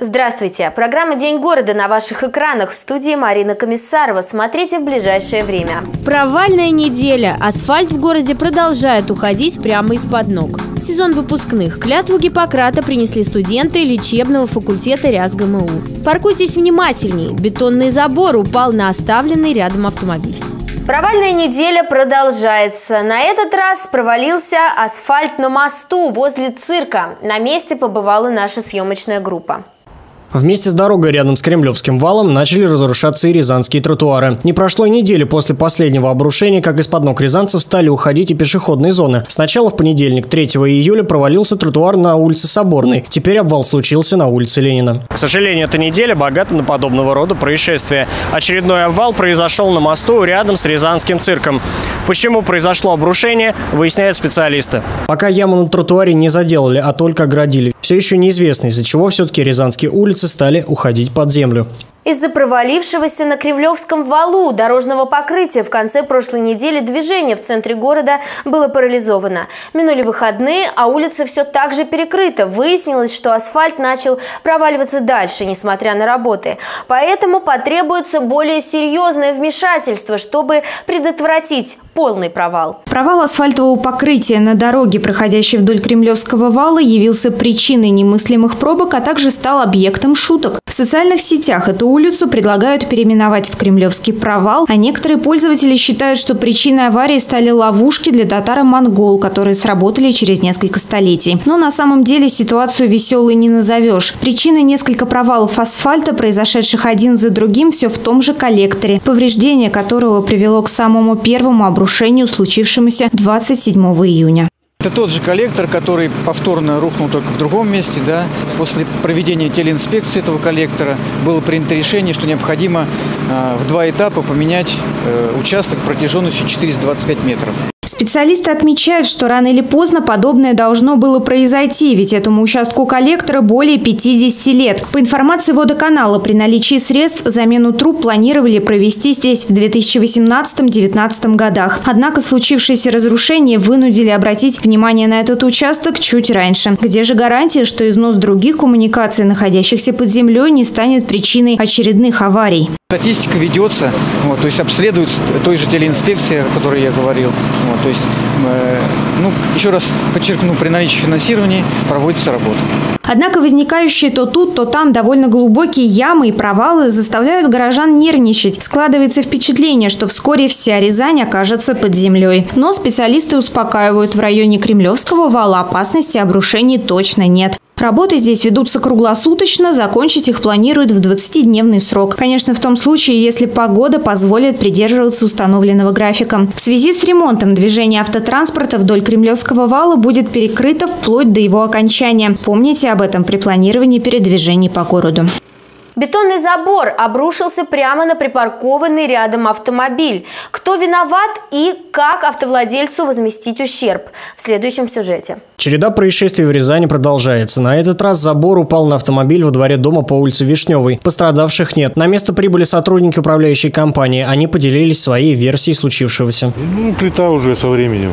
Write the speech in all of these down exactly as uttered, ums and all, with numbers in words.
Здравствуйте! Программа «День города» на ваших экранах. В студии Марина Комиссарова. Смотрите в ближайшее время. Провальная неделя. Асфальт в городе продолжает уходить прямо из-под ног. В сезон выпускных клятву Гиппократа принесли студенты лечебного факультета РясГМУ. Паркуйтесь внимательней. Бетонный забор упал на оставленный рядом автомобиль. Провальная неделя продолжается. На этот раз провалился асфальт на мосту возле цирка. На месте побывала наша съемочная группа. Вместе с дорогой рядом с Кремлевским валом начали разрушаться и рязанские тротуары. Не прошло и недели после последнего обрушения, как из-под ног рязанцев стали уходить и пешеходные зоны. Сначала в понедельник, третьего июля, провалился тротуар на улице Соборной. Теперь обвал случился на улице Ленина. К сожалению, эта неделя богата на подобного рода происшествия. Очередной обвал произошел на мосту рядом с Рязанским цирком. Почему произошло обрушение, выясняют специалисты. Пока яму на тротуаре не заделали, а только оградили. Все еще неизвестно, из-за чего все-таки рязанские улицы стали уходить под землю. Из-за провалившегося на Кремлевском валу дорожного покрытия в конце прошлой недели движение в центре города было парализовано. Минули выходные, а улица все так же перекрыта. Выяснилось, что асфальт начал проваливаться дальше, несмотря на работы. Поэтому потребуется более серьезное вмешательство, чтобы предотвратить полный провал. Провал асфальтового покрытия на дороге, проходящей вдоль Кремлевского вала, явился причиной немыслимых пробок, а также стал объектом шуток. В социальных сетях эту улицу предлагают переименовать в Кремлевский провал, а некоторые пользователи считают, что причиной аварии стали ловушки для татаро-монгол, которые сработали через несколько столетий. Но на самом деле ситуацию веселой не назовешь. Причиной несколько провалов асфальта, произошедших один за другим, все в том же коллекторе, повреждение которого привело к самому первому обрушению, случившемуся двадцать седьмого июня. Это тот же коллектор, который повторно рухнул только в другом месте. Да? После проведения телеинспекции этого коллектора было принято решение, что необходимо э, в два этапа поменять э, участок протяженностью четыреста двадцать пять метров. Специалисты отмечают, что рано или поздно подобное должно было произойти, ведь этому участку коллектора более пятидесяти лет. По информации водоканала, при наличии средств замену труб планировали провести здесь в две тысячи восемнадцатом — две тысячи девятнадцатом годах. Однако случившиеся разрушения вынудили обратить внимание на этот участок чуть раньше. Где же гарантия, что износ других коммуникаций, находящихся под землей, не станет причиной очередных аварий? Статистика ведется, вот, то есть обследуется той же телеинспекции, о которой я говорил. Вот, то есть, э, ну, еще раз подчеркну, при наличии финансирования проводится работа. Однако возникающие то тут, то там довольно глубокие ямы и провалы заставляют горожан нервничать. Складывается впечатление, что вскоре вся Рязань окажется под землей. Но специалисты успокаивают, в районе Кремлевского вала опасности обрушений точно нет. Работы здесь ведутся круглосуточно, закончить их планируют в двадцатидневный срок. Конечно, в том случае, если погода позволит придерживаться установленного графика. В связи с ремонтом движение автотранспорта вдоль Кремлевского вала будет перекрыто вплоть до его окончания. Помните об этом при планировании передвижений по городу. Бетонный забор обрушился прямо на припаркованный рядом автомобиль. Кто виноват и как автовладельцу возместить ущерб? В следующем сюжете. Череда происшествий в Рязани продолжается. На этот раз забор упал на автомобиль во дворе дома по улице Вишневой. Пострадавших нет. На место прибыли сотрудники управляющей компании. Они поделились своей версией случившегося. Ну, плита уже со временем.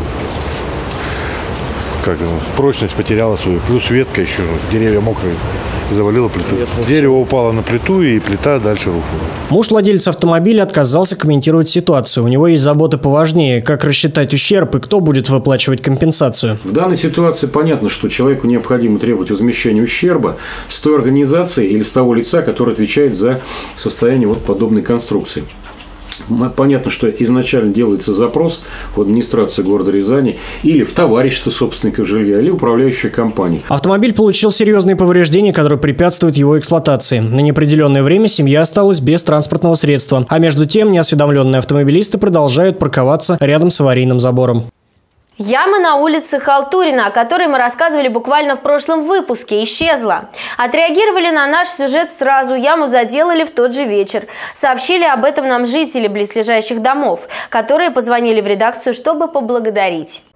Как прочность потеряла свою. Плюс ветка еще, деревья мокрые. Завалила плиту. Дерево упало на плиту, и плита дальше рухнула. Муж владельца автомобиля отказался комментировать ситуацию. У него есть заботы поважнее, как рассчитать ущерб и кто будет выплачивать компенсацию. В данной ситуации понятно, что человеку необходимо требовать возмещения ущерба с той организации или с того лица, который отвечает за состояние вот подобной конструкции. Понятно, что изначально делается запрос в администрацию города Рязани или в товарищество собственников жилья, или управляющая компания. Автомобиль получил серьезные повреждения, которые препятствуют его эксплуатации. На неопределенное время семья осталась без транспортного средства. А между тем неосведомленные автомобилисты продолжают парковаться рядом с аварийным забором. Яма на улице Халтурина, о которой мы рассказывали буквально в прошлом выпуске, исчезла. Отреагировали на наш сюжет сразу, яму заделали в тот же вечер. Сообщили об этом нам жители близлежащих домов, которые позвонили в редакцию, чтобы поблагодарить.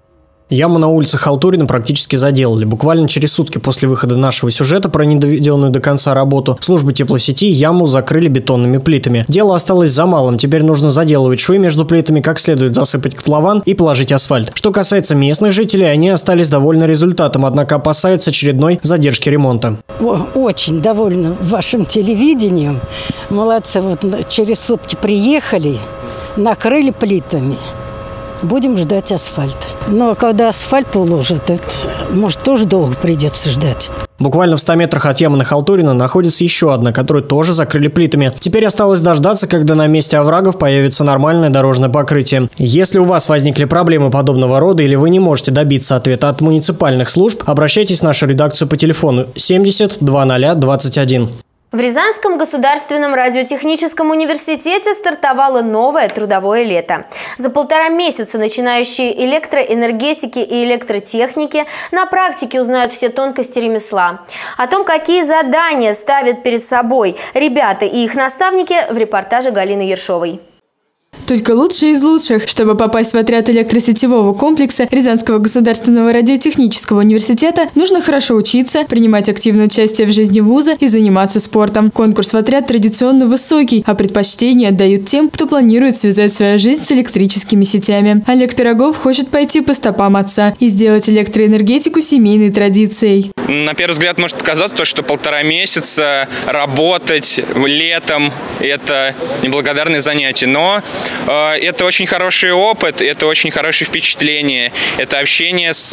Яму на улице Халтурина практически заделали. Буквально через сутки после выхода нашего сюжета про недоведенную до конца работу службы теплосети яму закрыли бетонными плитами. Дело осталось за малым. Теперь нужно заделывать швы между плитами, как следует засыпать котлован и положить асфальт. Что касается местных жителей, они остались довольны результатом, однако опасаются очередной задержки ремонта. Очень довольна вашим телевидением. Молодцы. Вот через сутки приехали, накрыли плитами. Будем ждать асфальт. Но когда асфальт уложат, это, может, тоже долго придется ждать. Буквально в ста метрах от ямы на Халтурина находится еще одна, которую тоже закрыли плитами. Теперь осталось дождаться, когда на месте оврагов появится нормальное дорожное покрытие. Если у вас возникли проблемы подобного рода или вы не можете добиться ответа от муниципальных служб, обращайтесь в нашу редакцию по телефону семьдесят два ноль двадцать один. В Рязанском государственном радиотехническом университете стартовало новое трудовое лето. За полтора месяца начинающие электроэнергетики и электротехники на практике узнают все тонкости ремесла. О том, какие задания ставят перед собой ребята и их наставники, в репортаже Галины Ершовой. Только лучшие из лучших. Чтобы попасть в отряд электросетевого комплекса Рязанского государственного радиотехнического университета, нужно хорошо учиться, принимать активное участие в жизни вуза и заниматься спортом. Конкурс в отряд традиционно высокий, а предпочтение отдают тем, кто планирует связать свою жизнь с электрическими сетями. Олег Пирогов хочет пойти по стопам отца и сделать электроэнергетику семейной традицией. На первый взгляд может показаться, что полтора месяца работать летом – это неблагодарное занятие, но э, это очень хороший опыт, это очень хорошее впечатление, это общение с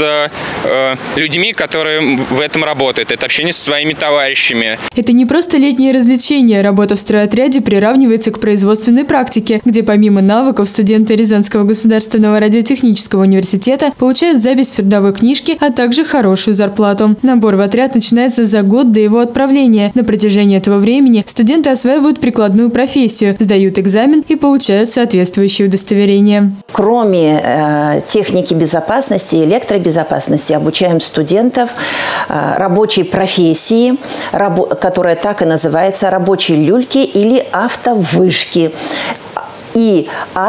э, людьми, которые в этом работают, это общение со своими товарищами. Это не просто летнее развлечение. Работа в стройотряде приравнивается к производственной практике, где помимо навыков студенты Рязанского государственного радиотехнического университета получают запись в трудовой книжке, а также хорошую зарплату. Набор в отряд начинается за год до его отправления. На протяжении этого времени студенты осваивают прикладную профессию, сдают экзамен и получают соответствующие удостоверения. Кроме э, техники безопасности, электробезопасности, обучаем студентов э, рабочей профессии, рабо которая так и называется рабочие люльки или автовышки и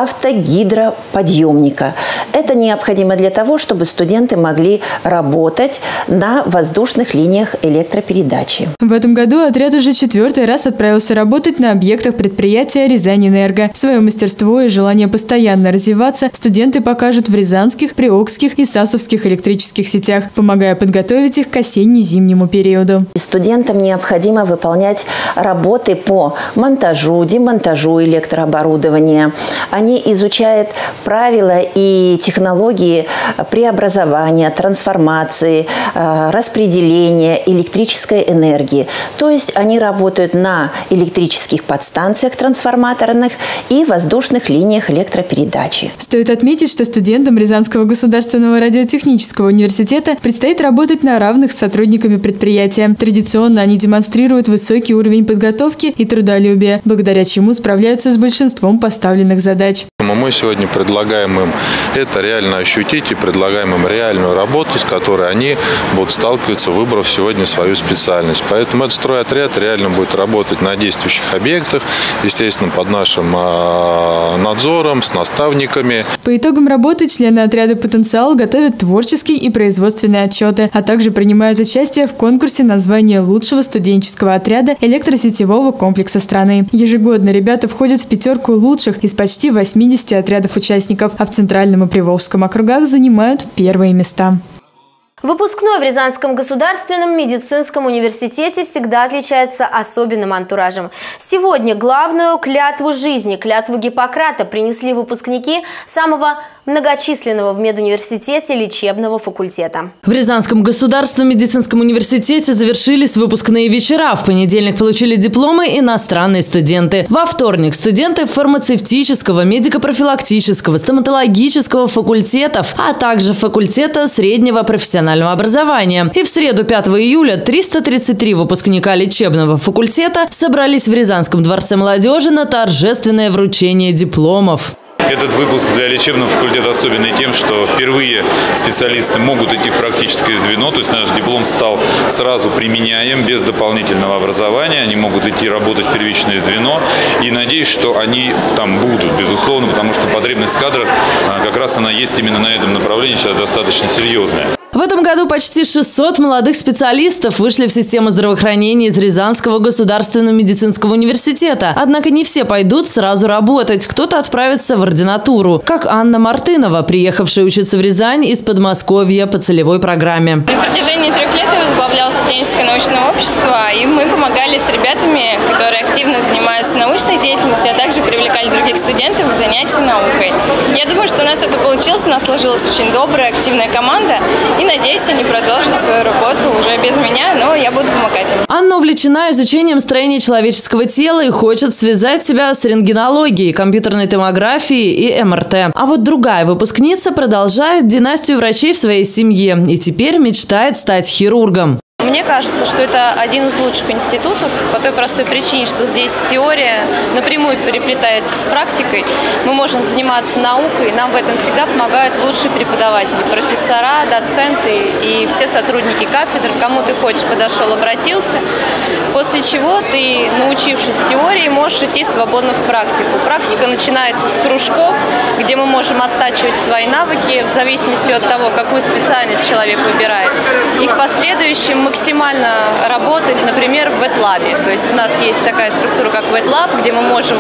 автогидроподъемника. Это необходимо для того, чтобы студенты могли работать на воздушных линиях электропередачи. В этом году отряд уже четвертый раз отправился работать на объектах предприятия «Рязаньэнерго». Свое мастерство и желание постоянно развиваться студенты покажут в рязанских, приокских и сасовских электрических сетях, помогая подготовить их к осенне-зимнему периоду. Студентам необходимо выполнять работы по монтажу, демонтажу электрооборудования. Они изучают правила и технологии преобразования, трансформации, распределения электрической энергии. То есть они работают на электрических подстанциях трансформаторных и воздушных линиях электропередачи. Стоит отметить, что студентам Рязанского государственного радиотехнического университета предстоит работать на равных с сотрудниками предприятия. Традиционно они демонстрируют высокий уровень подготовки и трудолюбия, благодаря чему справляются с большинством поставленных задач. Мы сегодня предлагаем им это реально ощутить и предлагаем им реальную работу, с которой они будут сталкиваться, выбрав сегодня свою специальность. Поэтому этот стройотряд реально будет работать на действующих объектах, естественно, под нашим надзором, с наставниками. По итогам работы члены отряда «Потенциал» готовят творческие и производственные отчеты, а также принимают участие в конкурсе на звание лучшего студенческого отряда электросетевого комплекса страны. Ежегодно ребята входят в пятерку лучших из почти восьмидесяти отрядов участников, а в Центральном и Приволжском округах занимают первые места. Выпускной в Рязанском государственном медицинском университете всегда отличается особенным антуражем. Сегодня главную клятву жизни, клятву Гиппократа, принесли выпускники самого многочисленного в медуниверситете лечебного факультета. В Рязанском государственном медицинском университете завершились выпускные вечера. В понедельник получили дипломы иностранные студенты. Во вторник студенты фармацевтического, медико-профилактического, стоматологического факультетов, а также факультета среднего профессионального образования. И в среду пятого июля триста тридцать три выпускника лечебного факультета собрались в Рязанском дворце молодежи на торжественное вручение дипломов. Этот выпуск для лечебного факультета особенный тем, что впервые специалисты могут идти в практическое звено, то есть наш диплом стал сразу применяем, без дополнительного образования. Они могут идти работать в первичное звено, и надеюсь, что они там будут, безусловно, потому что потребность в кадрах, как раз она есть именно на этом направлении, сейчас достаточно серьезная. В этом году почти шестьсот молодых специалистов вышли в систему здравоохранения из Рязанского государственного медицинского университета. Однако не все пойдут сразу работать. Кто-то отправится в ординатуру, как Анна Мартынова, приехавшая учиться в Рязань из Подмосковья по целевой программе. На протяжении трех лет я возглавляла студенческое научное общество, и мы помогали с ребятами, которые активно занимаются научной деятельностью, а также привлекали других студентов к занятию наукой. Я думаю, что у нас это получилось, у нас сложилась очень добрая, активная команда. И надеюсь, они продолжат свою работу уже без меня, но я буду помогать им. Анна увлечена изучением строения человеческого тела и хочет связать себя с рентгенологией, компьютерной томографией и эм эр тэ. А вот другая выпускница продолжает династию врачей в своей семье и теперь мечтает стать хирургом. Мне кажется, что это один из лучших институтов по той простой причине, что здесь теория напрямую переплетается с практикой. Мы можем заниматься наукой, нам в этом всегда помогают лучшие преподаватели, профессора, доценты и все сотрудники кафедр. Кому ты хочешь, подошел, обратился. После чего ты, научившись теории, можешь идти свободно в практику. Практика начинается с кружков, где мы можем оттачивать свои навыки в зависимости от того, какую специальность человек выбирает. И в последующем мы максимально работать, например, в ветлабе. То есть у нас есть такая структура, как ветлаб, где мы можем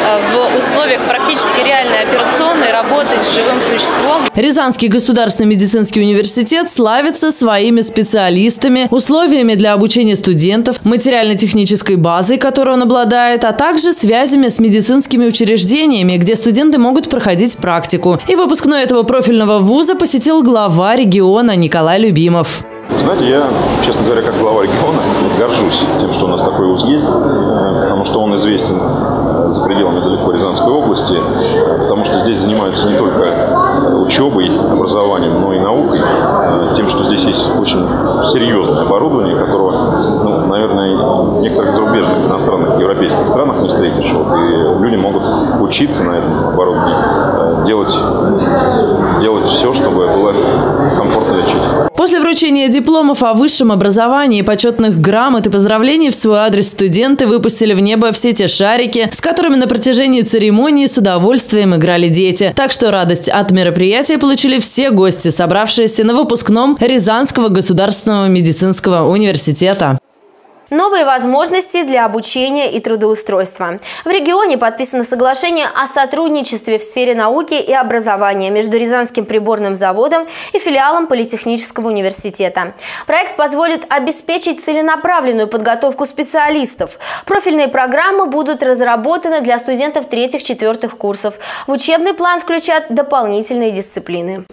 в условиях практически реальной операционной работать с живым существом. Рязанский государственный медицинский университет славится своими специалистами, условиями для обучения студентов, материально-технической базой, которой он обладает, а также связями с медицинскими учреждениями, где студенты могут проходить практику. И выпускной этого профильного вуза посетил глава региона Николай Любимов. Знаете, я, честно говоря, как глава региона, горжусь тем, что у нас такой вуз есть, потому что он известен за пределами далеко Рязанской области, потому что здесь занимаются не только учебой, образованием, но и наукой, тем, что здесь есть очень серьезное оборудование, которого, ну, наверное, в некоторых зарубежных, иностранных, европейских странах не встретишь. Вот, и люди могут учиться на этом оборудовании, делать, делать все, чтобы было комфортно лечить. После вручения дипломов о высшем образовании, почетных грамот и поздравлений в свой адрес студенты выпустили в небо все те шарики, с которыми на протяжении церемонии с удовольствием играли дети. Так что радость от мероприятия получили все гости, собравшиеся на выпускном Рязанского государственного медицинского университета. Новые возможности для обучения и трудоустройства. В регионе подписано соглашение о сотрудничестве в сфере науки и образования между Рязанским приборным заводом и филиалом Политехнического университета. Проект позволит обеспечить целенаправленную подготовку специалистов. Профильные программы будут разработаны для студентов третьих-четвертых курсов. В учебный план включат дополнительные дисциплины.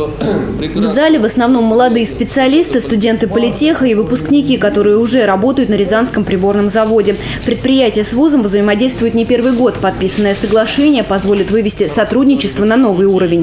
В зале в основном молодые специалисты, студенты политеха и выпускники, которые уже работают на Рязанском приборном заводе. Предприятие с вузом взаимодействует не первый год. Подписанное соглашение позволит вывести сотрудничество на новый уровень.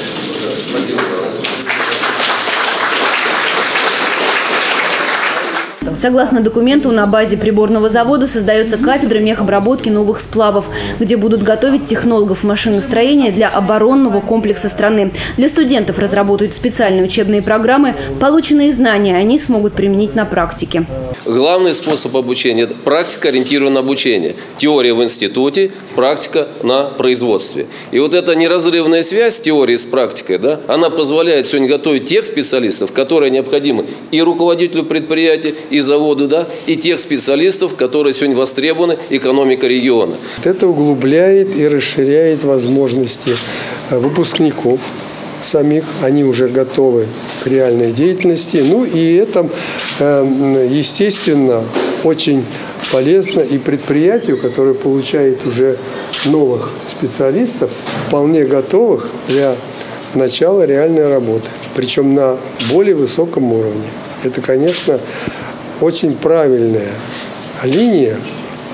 Согласно документу, на базе приборного завода создается кафедра мехобработки новых сплавов, где будут готовить технологов машиностроения для оборонного комплекса страны. Для студентов разработают специальные учебные программы. Полученные знания они смогут применить на практике. Главный способ обучения – это практикоориентированное обучение. Теория в институте, практика на производстве. И вот эта неразрывная связь теории с практикой, да, она позволяет сегодня готовить тех специалистов, которые необходимы и руководителю предприятия, и заводу, да, и тех специалистов, которые сегодня востребованы экономикой региона. Это углубляет и расширяет возможности выпускников самих, они уже готовы к реальной деятельности. Ну и это, естественно, очень полезно и предприятию, которое получает уже новых специалистов, вполне готовых для начала реальной работы, причем на более высоком уровне. Это, конечно, очень правильная линия,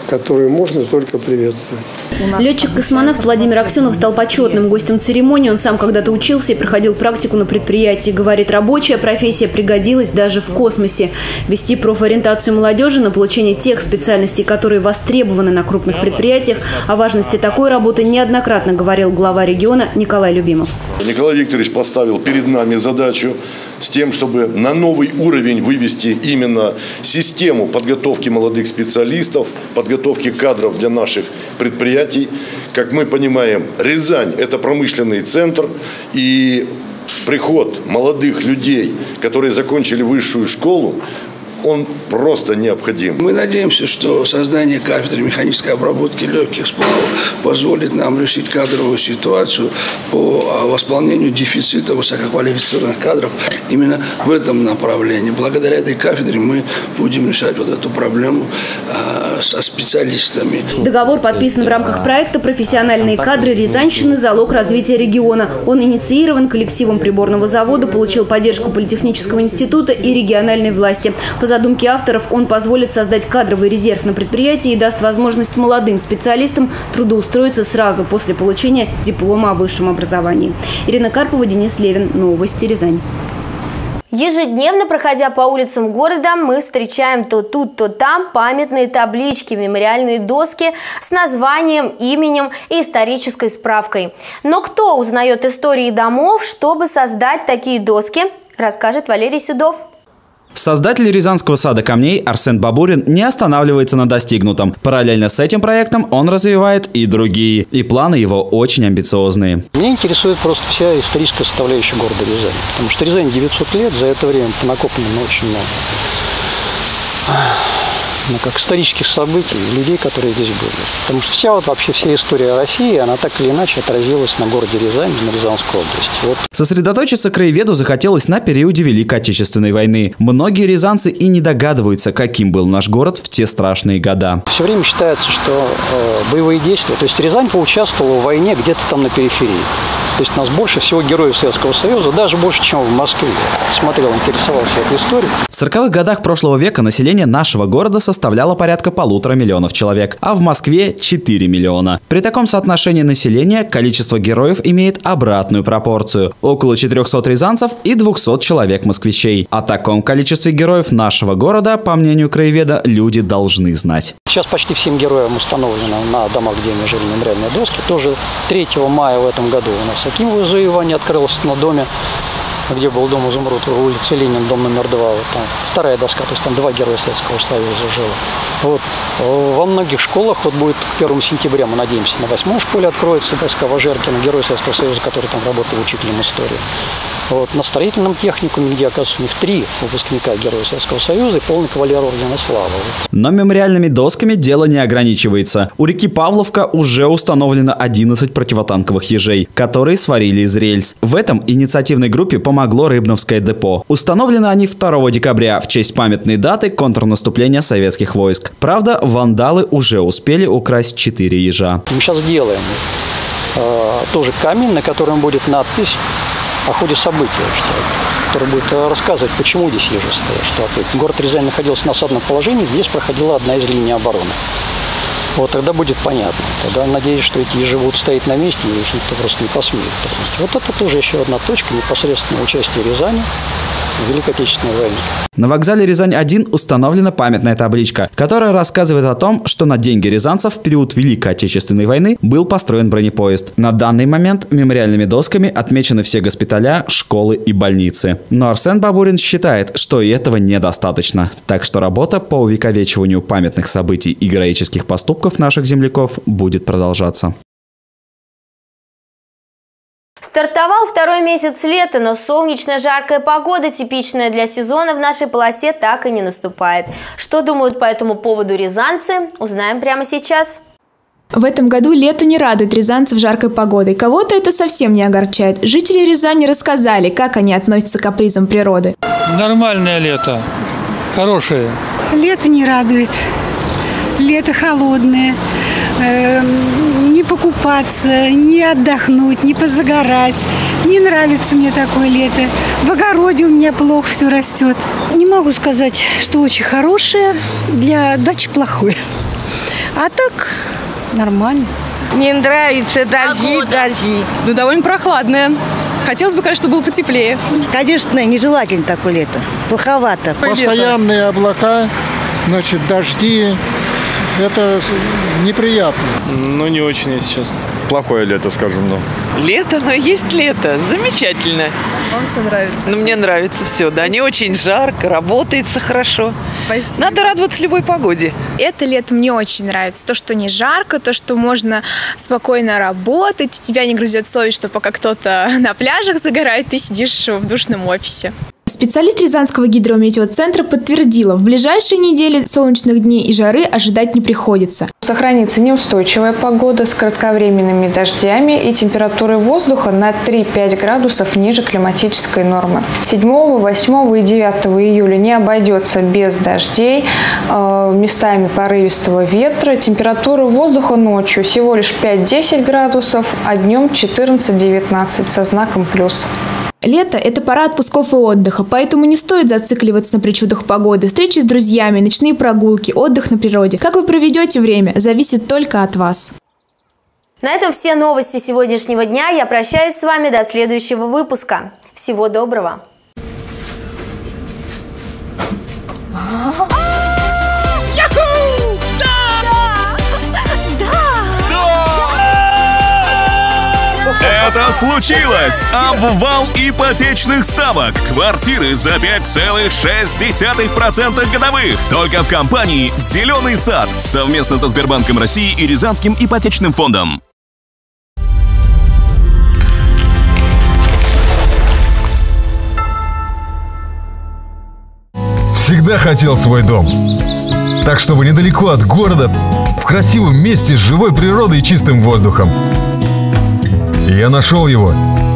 которую можно только приветствовать. Летчик-космонавт Владимир Аксенов стал почетным гостем церемонии. Он сам когда-то учился и проходил практику на предприятии. Говорит, рабочая профессия пригодилась даже в космосе. Вести профориентацию молодежи на получение тех специальностей, которые востребованы на крупных предприятиях. О важности такой работы неоднократно говорил глава региона Николай Любимов. Николай Викторович поставил перед нами задачу с тем, чтобы на новый уровень вывести именно систему подготовки молодых специалистов, подготовки кадров для наших предприятий. Как мы понимаем, Рязань – это промышленный центр, и приход молодых людей, которые закончили высшую школу, он просто необходим. Мы надеемся, что создание кафедры механической обработки легких сплавов позволит нам решить кадровую ситуацию по восполнению дефицита высококвалифицированных кадров именно в этом направлении. Благодаря этой кафедре мы будем решать вот эту проблему а, со специалистами. Договор подписан в рамках проекта «Профессиональные кадры Рязанщины. Залог развития региона». Он инициирован коллективом приборного завода, получил поддержку Политехнического института и региональной власти. По задумке авторов, он позволит создать кадровый резерв на предприятии и даст возможность молодым специалистам трудоустроиться сразу после получения диплома о высшем образовании. Ирина Карпова, Денис Левин. Новости, Рязань. Ежедневно, проходя по улицам города, мы встречаем то тут, то там памятные таблички, мемориальные доски с названием, именем и исторической справкой. Но кто узнает истории домов, чтобы создать такие доски, расскажет Валерий Сюдов. Создатель Рязанского сада камней Арсен Бабурин не останавливается на достигнутом. Параллельно с этим проектом он развивает и другие. И планы его очень амбициозные. Меня интересует просто вся историческая составляющая города Рязань. Потому что Рязань девятьсот лет, за это время накоплено очень много. Ну, как исторических событий, людей, которые здесь были. Потому что вся вот вообще вся история России, она так или иначе отразилась на городе Рязань, на Рязанской области. Вот. Сосредоточиться краеведу захотелось на периоде Великой Отечественной войны. Многие рязанцы и не догадываются, каким был наш город в те страшные года. Все время считается, что э, боевые действия, то есть Рязань поучаствовала в войне где-то там на периферии. То есть у нас больше всего героев Советского Союза, даже больше, чем в Москве. Смотрел, интересовался этой историей. В сороковых годах прошлого века население нашего города составляло порядка полутора миллионов человек, а в Москве четыре миллиона. При таком соотношении населения количество героев имеет обратную пропорцию – около четырёхсот рязанцев и двухсот человек-москвичей. О таком количестве героев нашего города, по мнению краеведа, люди должны знать. Сейчас почти всем героям установлено на домах, где они жили, мемориальные доски. Тоже третьего мая в этом году у нас Акимово завоевание открылось на доме, где был дом Изумруд, улица Ленин, дом номер два. Вот там вторая доска, то есть там два героя Советского Союза жило. Вот. Во многих школах, вот будет к первому сентября, мы надеемся, на восьмой школе откроется доска Важеркина, герой Советского Союза, который там работал учителем истории. Вот. На строительном техникуме, где, оказывается, у них три выпускника Героя Советского Союза и полный кавалер Ордена Славы. Вот. Но мемориальными досками дело не ограничивается. У реки Павловка уже установлено одиннадцать противотанковых ежей, которые сварили из рельс. В этом инициативной группе помогло Рыбновское депо. Установлены они второго декабря в честь памятной даты контрнаступления советских войск. Правда, вандалы уже успели украсть четыре ежа. Мы сейчас делаем э, тоже камень, на котором будет надпись о ходе событий, который будет рассказывать, почему здесь ежи стоят. Что город Рязань находился на осадном положении, здесь проходила одна из линий обороны. Вот тогда будет понятно. Тогда надеюсь, что эти ежи будут стоять на месте, и их никто просто не посмеет. Вот это тоже еще одна точка непосредственного участия Рязани в Великой Отечественной войне. На вокзале Рязань один установлена памятная табличка, которая рассказывает о том, что на деньги рязанцев в период Великой Отечественной войны был построен бронепоезд. На данный момент мемориальными досками отмечены все госпиталя, школы и больницы. Но Арсен Бабурин считает, что и этого недостаточно. Так что работа по увековечиванию памятных событий и героических поступков наших земляков будет продолжаться. Стартовал второй месяц лета, но солнечная жаркая погода, типичная для сезона, в нашей полосе так и не наступает. Что думают по этому поводу рязанцы, узнаем прямо сейчас. В этом году лето не радует рязанцев жаркой погодой. Кого-то это совсем не огорчает. Жители Рязани рассказали, как они относятся к капризам природы. Нормальное лето, хорошее. Лето не радует. Лето холодное. Не покупаться, не отдохнуть, не позагорать. Не нравится мне такое лето. В огороде у меня плохо все растет. Не могу сказать, что очень хорошее, для дачи плохое. А так нормально. Не нравится дожди, дожди. Ну, довольно прохладная. Хотелось бы, конечно, было потеплее. Конечно, нежелательно такое лето. Плоховато. Постоянные облака, значит, дожди. Это неприятно. Ну, не очень, если честно. Плохое лето, скажем, но. Лето, но есть лето. Замечательно. Вам все нравится? Ну, мне нравится все, да. Не очень жарко, работается хорошо. Спасибо. Надо радоваться любой погоде. Это лето мне очень нравится. То, что не жарко, то, что можно спокойно работать, тебя не грызет совесть, что пока кто-то на пляжах загорает, ты сидишь в душном офисе. Специалист Рязанского гидрометеоцентра подтвердила, в ближайшие недели солнечных дней и жары ожидать не приходится. Сохранится неустойчивая погода с кратковременными дождями и температурой воздуха на три-пять градусов ниже климатической нормы. седьмого, восьмого и девятого июля не обойдется без дождей, э, местами порывистого ветра. Температура воздуха ночью всего лишь пять-десять градусов, а днем четырнадцать-девятнадцать со знаком плюс. Лето – это пора отпусков и отдыха, поэтому не стоит зацикливаться на причудах погоды. Встречи с друзьями, ночные прогулки, отдых на природе. Как вы проведете время, зависит только от вас. На этом все новости сегодняшнего дня. Я прощаюсь с вами до следующего выпуска. Всего доброго! Это случилось! Обвал ипотечных ставок. Квартиры за пять целых шесть десятых процента годовых. Только в компании «Зеленый сад» совместно со Сбербанком России и Рязанским ипотечным фондом. Всегда хотел свой дом. Так, чтобы недалеко от города, в красивом месте с живой природой и чистым воздухом. Я нашел его.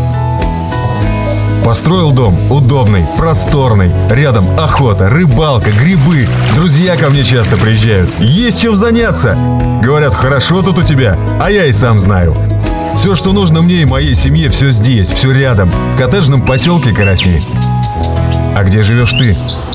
Построил дом удобный, просторный. Рядом охота, рыбалка, грибы. Друзья ко мне часто приезжают. Есть чем заняться. Говорят, хорошо тут у тебя, а я и сам знаю. Все, что нужно мне и моей семье, все здесь, все рядом. В коттеджном поселке Караси. А где живешь ты?